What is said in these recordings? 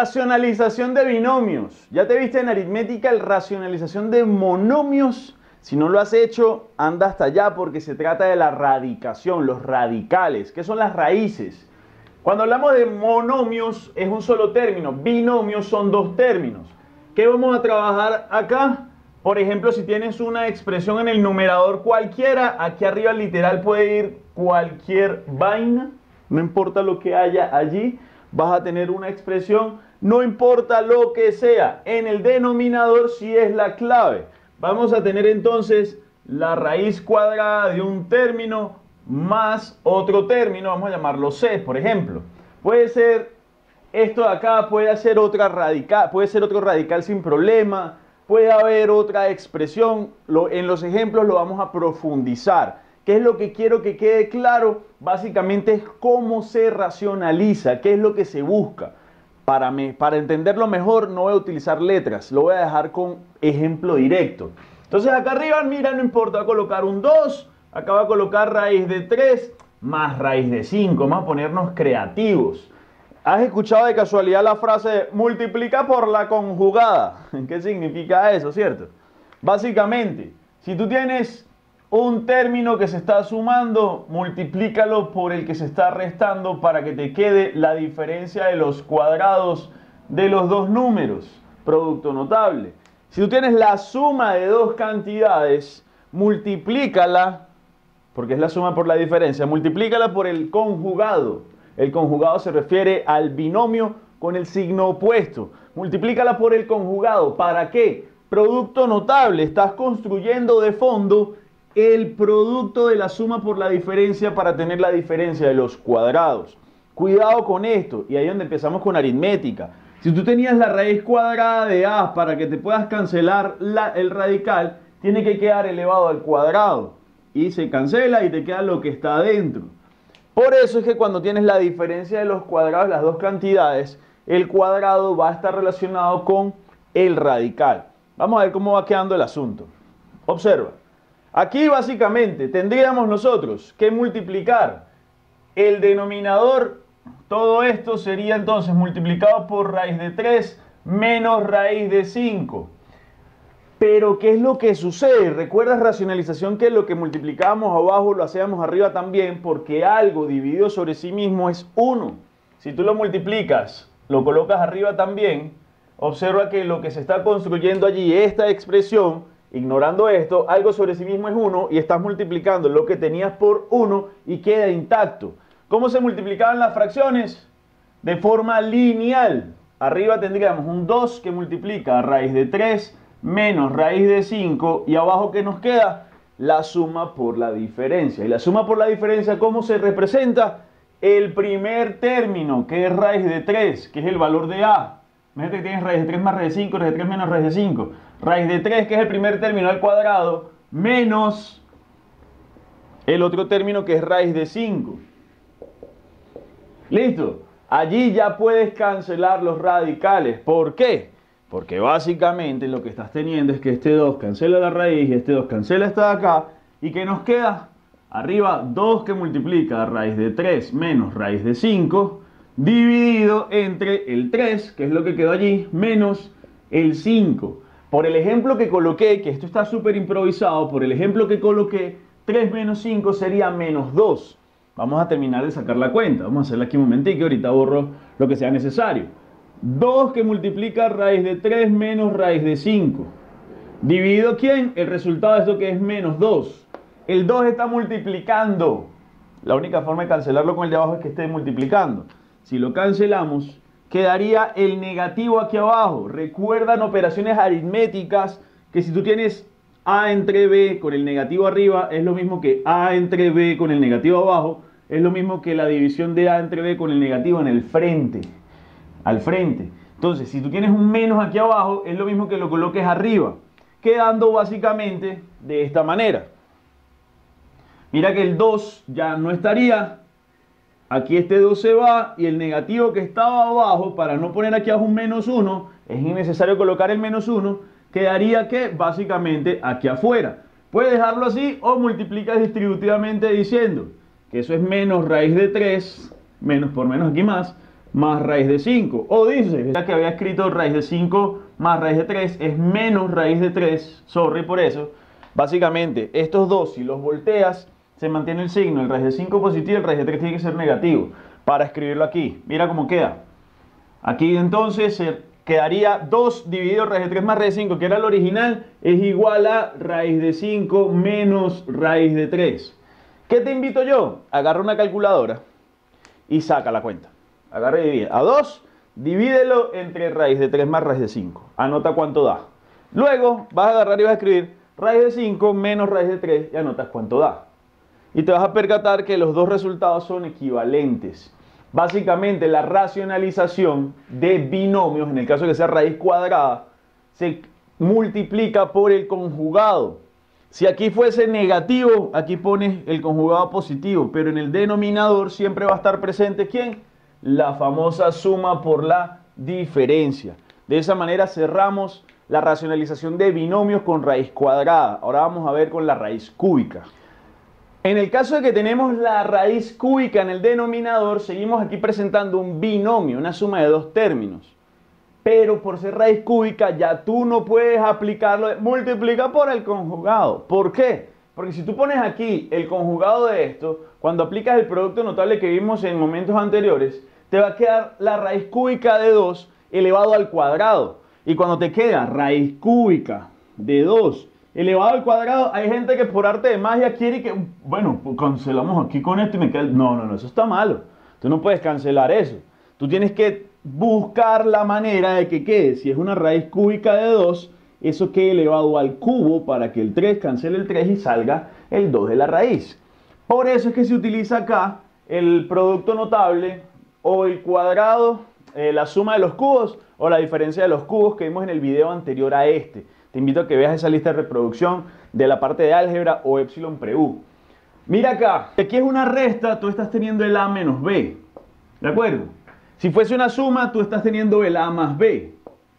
Racionalización de binomios. ¿Ya te viste en aritmética el racionalización de monomios? Si no lo has hecho, anda hasta allá porque se trata de la radicación, los radicales. ¿Qué son las raíces? Cuando hablamos de monomios es un solo término, binomios son dos términos. ¿Qué vamos a trabajar acá? Por ejemplo, si tienes una expresión en el numerador cualquiera, aquí arriba literal puede ir cualquier vaina, no importa lo que haya allí, vas a tener una expresión, no importa lo que sea. En el denominador sí es la clave. Vamos a tener entonces la raíz cuadrada de un término más otro término, vamos a llamarlo c, por ejemplo. Puede ser esto de acá, puede ser otra radical, puede ser otro radical sin problema, puede haber otra expresión. En los ejemplos lo vamos a profundizar. ¿Qué es lo que quiero que quede claro? Básicamente es cómo se racionaliza, qué es lo que se busca. Para entenderlo mejor no voy a utilizar letras, lo voy a dejar con ejemplo directo. Entonces acá arriba, mira, no importa, va a colocar un 2, acá va a colocar raíz de 3 más raíz de 5, vamos a ponernos creativos. ¿Has escuchado de casualidad la frase multiplica por la conjugada? ¿Qué significa eso, cierto? Básicamente, si tú tienes un término que se está sumando, multiplícalo por el que se está restando para que te quede la diferencia de los cuadrados de los dos números. Producto notable. Si tú tienes la suma de dos cantidades, multiplícala, porque es la suma por la diferencia, multiplícala por el conjugado. El conjugado se refiere al binomio con el signo opuesto. Multiplícala por el conjugado. ¿Para qué? Producto notable. Estás construyendo de fondo el producto de la suma por la diferencia para tener la diferencia de los cuadrados. Cuidado con esto, y ahí es donde empezamos con aritmética. Si tú tenías la raíz cuadrada de a para que te puedas cancelar el radical, tiene que quedar elevado al cuadrado. Y se cancela y te queda lo que está adentro. Por eso es que cuando tienes la diferencia de los cuadrados, las dos cantidades, el cuadrado va a estar relacionado con el radical. Vamos a ver cómo va quedando el asunto. Observa. Aquí básicamente tendríamos nosotros que multiplicar el denominador, todo esto sería entonces multiplicado por raíz de 3 menos raíz de 5. Pero ¿qué es lo que sucede? ¿Recuerdas racionalización que lo que multiplicábamos abajo lo hacíamos arriba también? Porque algo dividido sobre sí mismo es 1. Si tú lo multiplicas, lo colocas arriba también, observa que lo que se está construyendo allí, esta expresión, ignorando esto, algo sobre sí mismo es 1 y estás multiplicando lo que tenías por 1 y queda intacto. ¿Cómo se multiplicaban las fracciones? De forma lineal. Arriba tendríamos un 2 que multiplica a raíz de 3 menos raíz de 5 y abajo ¿qué nos queda? La suma por la diferencia. Y la suma por la diferencia, ¿cómo se representa? El primer término, que es raíz de 3, que es el valor de a. Imagínate que tienes raíz de 3 más raíz de 5, raíz de 3 menos raíz de 5. Raíz de 3, que es el primer término al cuadrado, menos el otro término que es raíz de 5. ¿Listo? Allí ya puedes cancelar los radicales. ¿Por qué? Porque básicamente lo que estás teniendo es que este 2 cancela la raíz y este 2 cancela esta de acá. ¿Y qué nos queda? Arriba 2 que multiplica raíz de 3 menos raíz de 5 dividido entre el 3, que es lo que quedó allí, menos el 5. Por el ejemplo que coloqué, que esto está súper improvisado, por el ejemplo que coloqué, 3 menos 5 sería menos 2. Vamos a terminar de sacar la cuenta. Vamos a hacerla aquí un momentico, ahorita borro lo que sea necesario. 2 que multiplica raíz de 3 menos raíz de 5. ¿Dividido quién? El resultado de esto que es menos 2. El 2 está multiplicando. La única forma de cancelarlo con el de abajo es que esté multiplicando. Si lo cancelamos, quedaría el negativo aquí abajo. Recuerdan operaciones aritméticas que si tú tienes a entre b con el negativo arriba es lo mismo que a entre b con el negativo abajo, es lo mismo que la división de a entre b con el negativo en el frente, al frente. Entonces, si tú tienes un menos aquí abajo, es lo mismo que lo coloques arriba, quedando básicamente de esta manera. Mira que el 2 ya no estaría. Aquí este 2 se va y el negativo que estaba abajo, para no poner aquí abajo un menos 1, es innecesario colocar el menos 1, quedaría que básicamente aquí afuera. Puedes dejarlo así o multiplicas distributivamente diciendo que eso es menos raíz de 3, menos por menos aquí más, más raíz de 5. O dice, ya que había escrito raíz de 5 más raíz de 3 es menos raíz de 3, sorry por eso. Básicamente, estos dos, si los volteas, se mantiene el signo, el raíz de 5 positivo, el raíz de 3 tiene que ser negativo. Para escribirlo aquí, mira cómo queda. Aquí entonces se quedaría 2 dividido raíz de 3 más raíz de 5, que era el original, es igual a raíz de 5 menos raíz de 3. ¿Qué te invito yo? Agarra una calculadora y saca la cuenta. Agarra y divide. A 2, divídelo entre raíz de 3 más raíz de 5. Anota cuánto da. Luego vas a agarrar y vas a escribir raíz de 5 menos raíz de 3 y anotas cuánto da. Y te vas a percatar que los dos resultados son equivalentes. Básicamente la racionalización de binomios, en el caso de que sea raíz cuadrada, se multiplica por el conjugado. Si aquí fuese negativo, aquí pones el conjugado positivo, pero en el denominador siempre va a estar presente ¿quién? La famosa suma por la diferencia. De esa manera cerramos la racionalización de binomios con raíz cuadrada. Ahora vamos a ver con la raíz cúbica. En el caso de que tenemos la raíz cúbica en el denominador, seguimos aquí presentando un binomio, una suma de dos términos. Pero por ser raíz cúbica ya tú no puedes aplicarlo, multiplica por el conjugado. ¿Por qué? Porque si tú pones aquí el conjugado de esto, cuando aplicas el producto notable que vimos en momentos anteriores, te va a quedar la raíz cúbica de 2 elevado al cuadrado. Y cuando te queda raíz cúbica de 2 elevado al cuadrado, hay gente que por arte de magia quiere que, bueno, pues cancelamos aquí con esto y me queda... No, eso está malo. Tú no puedes cancelar eso. Tú tienes que buscar la manera de que quede, si es una raíz cúbica de 2, eso quede elevado al cubo para que el 3 cancele el 3 y salga el 2 de la raíz. Por eso es que se utiliza acá el producto notable o el cuadrado, la suma de los cubos o la diferencia de los cubos que vimos en el video anterior a este. Te invito a que veas esa lista de reproducción de la parte de álgebra o epsilon pre-u. Mira acá, aquí es una resta, tú estás teniendo el a menos b, ¿de acuerdo? Si fuese una suma, tú estás teniendo el a más b.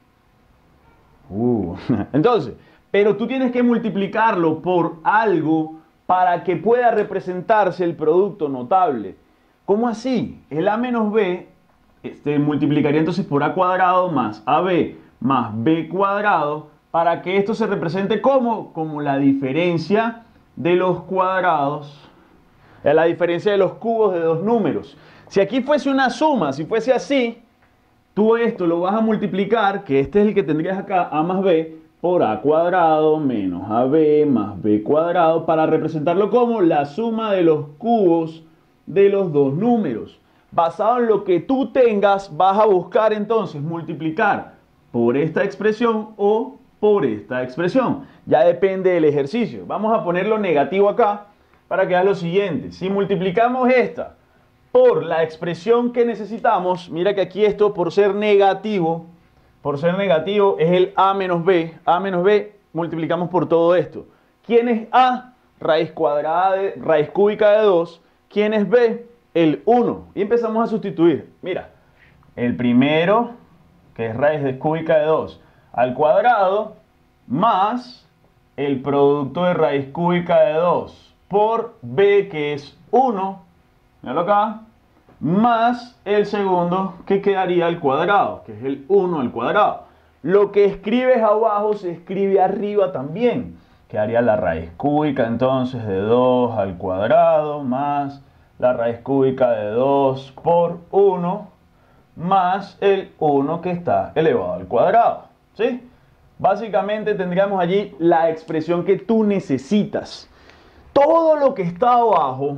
Entonces, pero tú tienes que multiplicarlo por algo para que pueda representarse el producto notable. ¿Cómo así? El a menos b multiplicaría entonces por a cuadrado más ab más b cuadrado para que esto se represente como la diferencia de los cuadrados, la diferencia de los cubos de dos números. Si aquí fuese una suma, si fuese así, tú esto lo vas a multiplicar, que este es el que tendrías acá, a más b, por a cuadrado menos ab más b cuadrado, para representarlo como la suma de los cubos de los dos números. Basado en lo que tú tengas, vas a buscar entonces multiplicar por esta expresión o por esta expresión. Ya depende del ejercicio. Vamos a ponerlo negativo acá para que haga lo siguiente. Si multiplicamos esta por la expresión que necesitamos, mira que aquí esto por ser negativo es el a menos b. A menos b multiplicamos por todo esto. ¿Quién es a? Raíz cuadrada de raíz cúbica de 2. ¿Quién es b? El 1. Y empezamos a sustituir. Mira, el primero, que es raíz cúbica de 2, al cuadrado, más el producto de raíz cúbica de 2 por b, que es 1, míralo acá, más el segundo, que quedaría al cuadrado, que es el 1 al cuadrado. Lo que escribes abajo se escribe arriba también. Quedaría la raíz cúbica entonces de 2 al cuadrado más la raíz cúbica de 2 por 1 más el 1 que está elevado al cuadrado. ¿Sí? Básicamente tendríamos allí la expresión que tú necesitas. Todo lo que está abajo,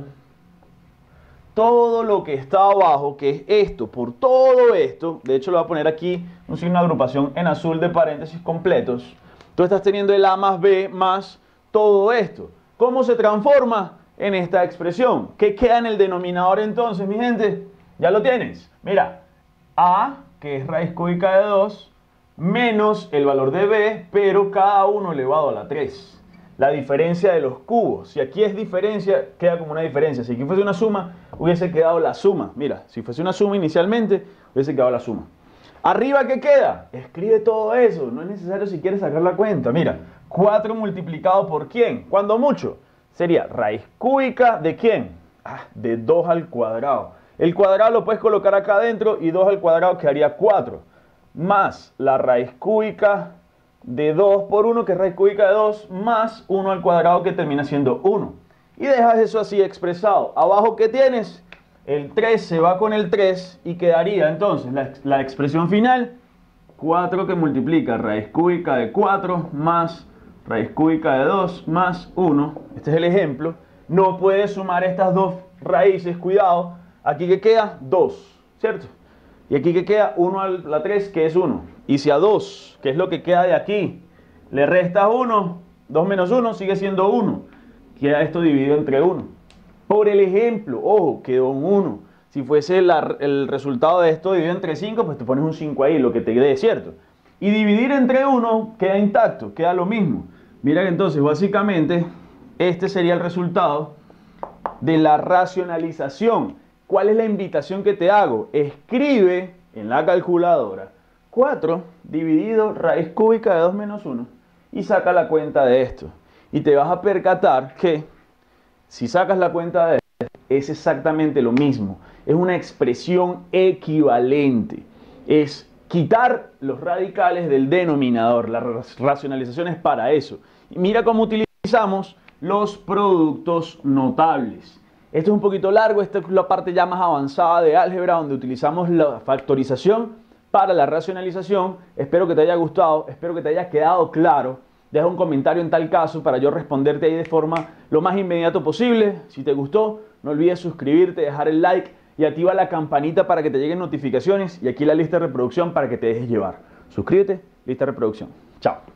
que es esto, por todo esto, de hecho lo voy a poner aquí un signo de agrupación en azul de paréntesis completos, tú estás teniendo el a más b más todo esto. ¿Cómo se transforma en esta expresión? ¿Qué queda en el denominador entonces, mi gente? Ya lo tienes. Mira, a, que es raíz cúbica de 2, menos el valor de b, pero cada uno elevado a la 3. La diferencia de los cubos. Si aquí es diferencia, queda como una diferencia. Si aquí fuese una suma, hubiese quedado la suma. Mira, si fuese una suma inicialmente, hubiese quedado la suma. Arriba, ¿qué queda? Escribe todo eso. No es necesario si quieres sacar la cuenta. Mira, 4 multiplicado por ¿quién? ¿Cuándo mucho? Sería raíz cúbica de ¿quién? De 2 al cuadrado. El cuadrado lo puedes colocar acá adentro y 2 al cuadrado quedaría 4. Más la raíz cúbica de 2 por 1, que es raíz cúbica de 2, más 1 al cuadrado, que termina siendo 1. Y dejas eso así expresado. Abajo, ¿qué tienes? El 3 se va con el 3 y quedaría entonces la expresión final, 4 que multiplica raíz cúbica de 4 más raíz cúbica de 2 más 1. Este es el ejemplo. No puedes sumar estas dos raíces, cuidado. Aquí que queda 2, ¿cierto? Y aquí que queda 1 a la 3, que es 1. Y si a 2, que es lo que queda de aquí, le restas 1, 2 menos 1 sigue siendo 1. Queda esto dividido entre 1. Por el ejemplo, ojo, quedó un 1. Si fuese el resultado de esto dividido entre 5, pues te pones un 5 ahí, lo que te dé, ¿cierto? Y dividir entre 1 queda intacto, queda lo mismo. Mira que entonces, básicamente, este sería el resultado de la racionalización. ¿Cuál es la invitación que te hago? Escribe en la calculadora 4 dividido raíz cúbica de 2 menos 1 y saca la cuenta de esto. Y te vas a percatar que si sacas la cuenta de esto, es exactamente lo mismo. Es una expresión equivalente. Es quitar los radicales del denominador. La racionalización es para eso. Y mira cómo utilizamos los productos notables. Esto es un poquito largo, esta es la parte ya más avanzada de álgebra, donde utilizamos la factorización para la racionalización. Espero que te haya gustado, espero que te haya quedado claro. Deja un comentario en tal caso para yo responderte ahí de forma lo más inmediato posible. Si te gustó, no olvides suscribirte, dejar el like y activa la campanita para que te lleguen notificaciones. Y aquí la lista de reproducción para que te dejes llevar. Suscríbete, lista de reproducción. Chao.